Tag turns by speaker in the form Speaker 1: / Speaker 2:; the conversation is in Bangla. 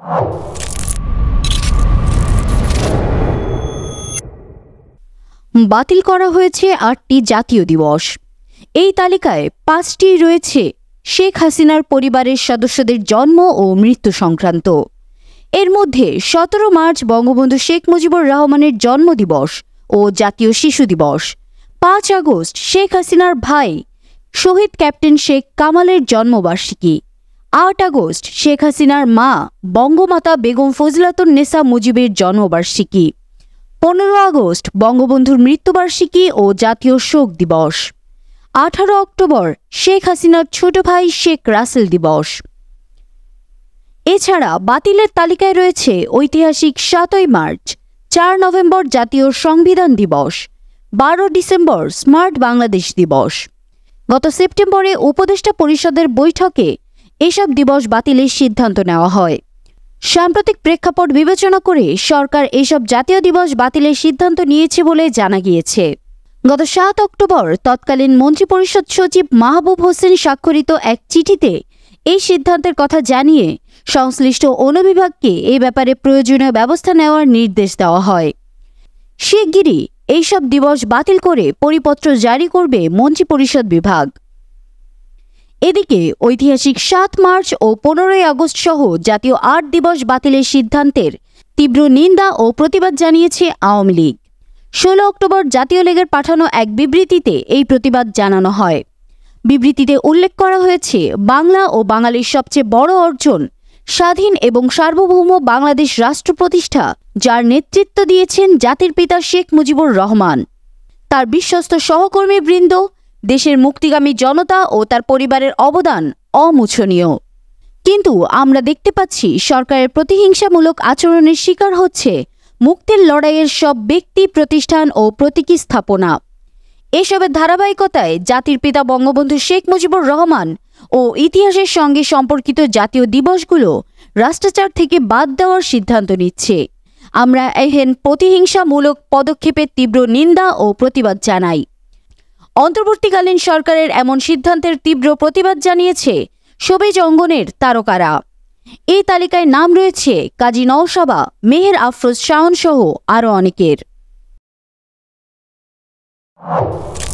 Speaker 1: বাতিল করা হয়েছে ৮টি জাতীয় দিবস। এই তালিকায় ৫টি রয়েছে শেখ হাসিনার পরিবারের সদস্যদের জন্ম ও মৃত্যু সংক্রান্ত। এর মধ্যে ১৭ মার্চ বঙ্গবন্ধু শেখ মুজিবুর রহমানের জন্মদিবস ও জাতীয় শিশু দিবস, ৫ আগস্ট শেখ হাসিনার ভাই শহীদ ক্যাপ্টেন শেখ কামালের জন্মবার্ষিকী, ৮ আগস্ট শেখ হাসিনার মা বঙ্গমাতা বেগম ফজিলাতুন্নেসা মুজিবের জন্মবার্ষিকী, ১৫ আগস্ট বঙ্গবন্ধুর মৃত্যুবার্ষিকী ও জাতীয় শোক দিবস, ১৮ অক্টোবর শেখ হাসিনার ছোট ভাই শেখ রাসেল দিবস। এছাড়া বাতিলের তালিকায় রয়েছে ঐতিহাসিক ৭ই মার্চ, ৪ নভেম্বর জাতীয় সংবিধান দিবস, ১২ ডিসেম্বর স্মার্ট বাংলাদেশ দিবস। গত সেপ্টেম্বরে উপদেষ্টা পরিষদের বৈঠকে এসব দিবস বাতিলের সিদ্ধান্ত নেওয়া হয়। সাম্প্রতিক প্রেক্ষাপট বিবেচনা করে সরকার এসব জাতীয় দিবস বাতিলের সিদ্ধান্ত নিয়েছে বলে জানা গিয়েছে। গত ৭ অক্টোবর তৎকালীন মন্ত্রিপরিষদ সচিব মাহবুব হোসেন স্বাক্ষরিত এক চিঠিতে এই সিদ্ধান্তের কথা জানিয়ে সংশ্লিষ্ট অনুবিভাগকে এ ব্যাপারে প্রয়োজনীয় ব্যবস্থা নেওয়ার নির্দেশ দেওয়া হয়। শিগগিরই এইসব দিবস বাতিল করে পরিপত্র জারি করবে মন্ত্রিপরিষদ বিভাগ। এদিকে ঐতিহাসিক ৭ মার্চ ও ১৫ই আগস্ট সহ জাতীয় ৮ দিবস বাতিলের সিদ্ধান্তের তীব্র নিন্দা ও প্রতিবাদ জানিয়েছে আওয়ামী লীগ। ১৬ অক্টোবর জাতীয় লীগের পাঠানো এক বিবৃতিতে এই প্রতিবাদ জানানো হয়। বিবৃতিতে উল্লেখ করা হয়েছে, বাংলা ও বাঙালির সবচেয়ে বড় অর্জন স্বাধীন এবং সার্বভৌম বাংলাদেশ রাষ্ট্র প্রতিষ্ঠা, যার নেতৃত্ব দিয়েছেন জাতির পিতা শেখ মুজিবুর রহমান, তার বিশ্বস্ত সহকর্মীবৃন্দ, দেশের মুক্তিগামী জনতা ও তার পরিবারের অবদান অমূল্যনীয়। কিন্তু আমরা দেখতে পাচ্ছি সরকারের প্রতিহিংসামূলক আচরণের শিকার হচ্ছে মুক্তির লড়াইয়ের সব ব্যক্তি, প্রতিষ্ঠান ও প্রতীকী স্থাপনা। এসবের ধারাবাহিকতায় জাতির পিতা বঙ্গবন্ধু শেখ মুজিবুর রহমান ও ইতিহাসের সঙ্গে সম্পর্কিত জাতীয় দিবসগুলো রাষ্ট্রাচার থেকে বাদ দেওয়ার সিদ্ধান্ত নিচ্ছে। আমরা এহেন প্রতিহিংসামূলক পদক্ষেপের তীব্র নিন্দা ও প্রতিবাদ জানাই। অন্তর্বর্তীকালীন সরকারের এমন সিদ্ধান্তের তীব্র প্রতিবাদ জানিয়েছে শোবিজ অঙ্গনের তারকারা। এই তালিকায় নাম রয়েছে কাজী নওশাবা, মেহের আফরোজ শাওন সহ আরও অনেকের।